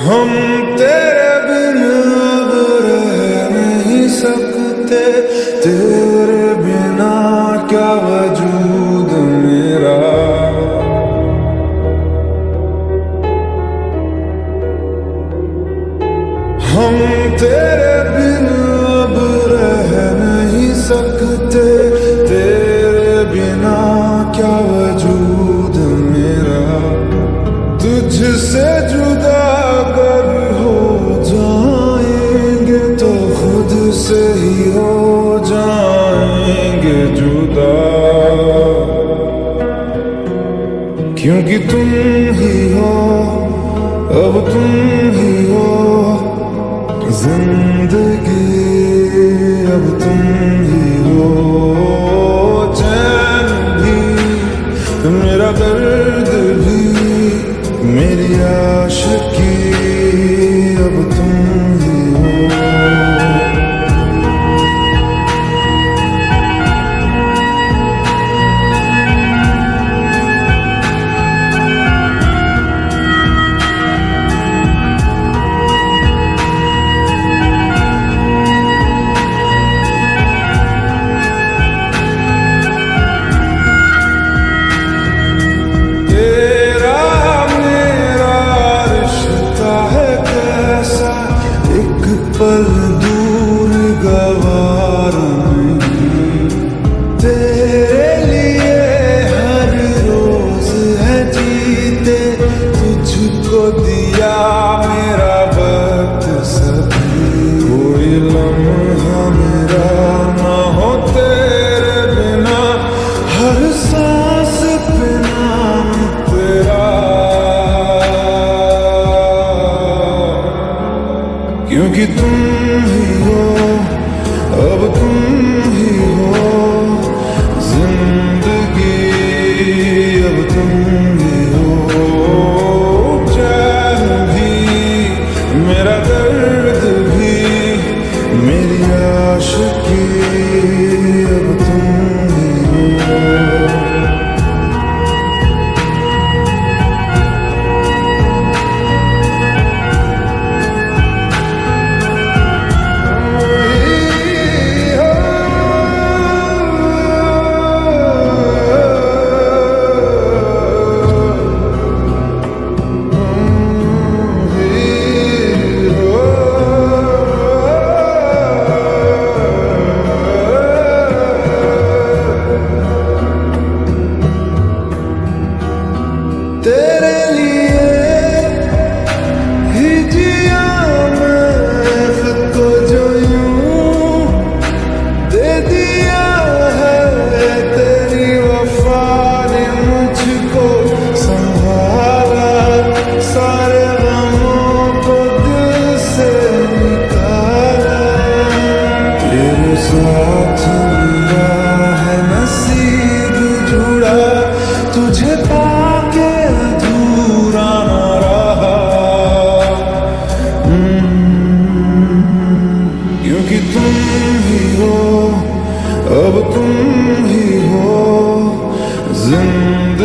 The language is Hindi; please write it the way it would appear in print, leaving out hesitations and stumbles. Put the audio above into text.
हम तेरे बिन अब रह नहीं सकते, तेरे बिना क्या वजूद मेरा। हम तेरे बिन अब रह नहीं सकते, तेरे बिना क्या वजूद मेरा। तुझसे जुदा अगर हो जाएंगे तो खुद से ही हो जाएंगे जुदा, क्योंकि तुम ही हो, अब तुम ही हो जिंदगी, अब तुम ही हो चैन भी, मेरा दर्द भी, मेरी आशिकी, अब तुम ही हो। पल दूर गवारा नहीं, तेरे लिए हर रोज है जीते, तुझको दिया मेरा वक्त सभी। कोई लम्हा मेरा ना हो तेरे बिना, हर सांस पे नाम तेरा, क्योंकि तुम ही हो, अब तुम ही हो जिंदगी, अब तुम ही हो चैन भी, मेरा दर्द भी, मेरी आशिकी, अब तुम ही हो। तेरे लिए ही जिया मैं खुद को, जो यूं दे दिया है तेरी वफा ने मुझको संभाला, सारे गमों को दिल से निकाला। तेरे साथ मिला है नसीब जुड़ा, तुझे पाके अधूरा ना रहा, क्योंकि तुम ही हो, अब तुम ही हो जिंदगी।